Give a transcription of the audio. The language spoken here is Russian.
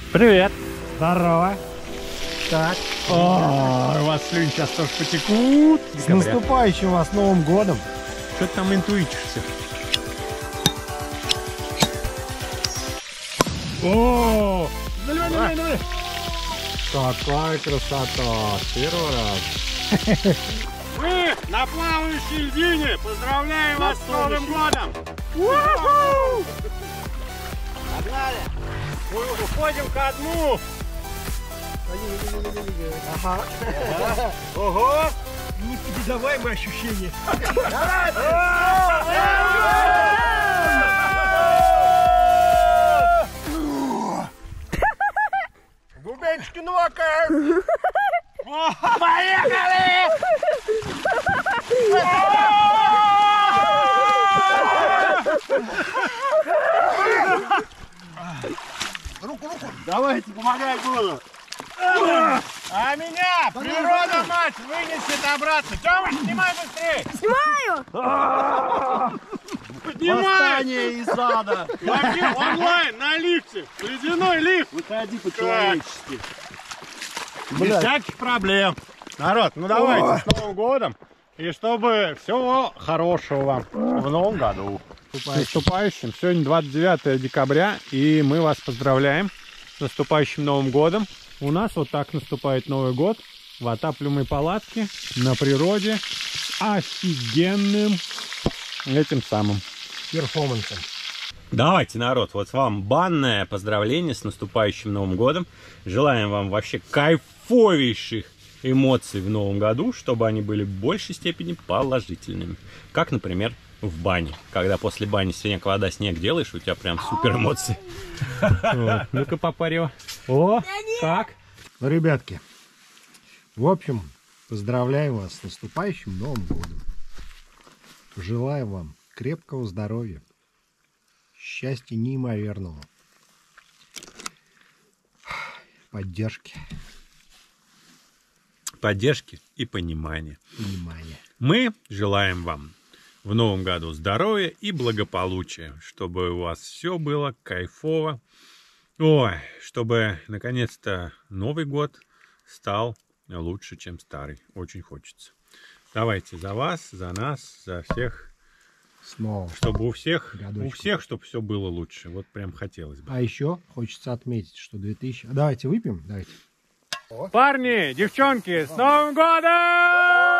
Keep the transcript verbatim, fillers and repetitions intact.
Привет. Здорово. Так. О, у вас слюни сейчас тоже потекут. С наступающим вас Новым годом. Что ты там интуичишься? О, наливай, наливай, наливай. Какая красота. Первый раз. Мы на плавающей льдине поздравляем вас с Новым годом! Погнали! Мы уходим ко дну! Ага. Ого! Непередаваемые ощущения. Бубенчики нокают! Поехали! Руку, руку. Давайте, помогать буду. А меня природа, мать, вынесет обратно. Тёмыч, снимай быстрее! Снимаю! Поднимай! Восстание из ада. Лови онлайн на лифте. Ледяной лифт. Выходи по-человечески. Без всяких проблем. Народ, ну давайте, с Новым годом. И чтобы всего хорошего вам в Новом году. С наступающим. Сегодня двадцать девятое декабря, и мы вас поздравляем с наступающим Новым годом. У нас вот так наступает Новый год в отапливаемой палатке на природе с офигенным этим самым Перформансом. Давайте, народ, вот вам банное поздравление с наступающим Новым годом. Желаем вам вообще кайфовейших эмоций в Новом году, чтобы они были в большей степени положительными. Как, например, в бане. Когда после бани снег, вода, снег делаешь, у тебя прям супер эмоции. Ну-ка, попарил. О, как? Ну, ребятки, в общем, поздравляю вас с наступающим Новым годом. Желаю вам крепкого здоровья, счастья неимоверного, поддержки. Поддержки и понимания. Внимание. Мы желаем вам в новом году здоровья и благополучия, чтобы у вас все было кайфово. Ой, чтобы наконец-то Новый год стал лучше, чем старый. Очень хочется. Давайте за вас, за нас, за всех. Снова. Чтобы у всех, Годочку. у всех, чтобы все было лучше. Вот прям хотелось бы. А еще хочется отметить, что две тысячи... Давайте выпьем, давайте. Парни, девчонки, с Новым годом!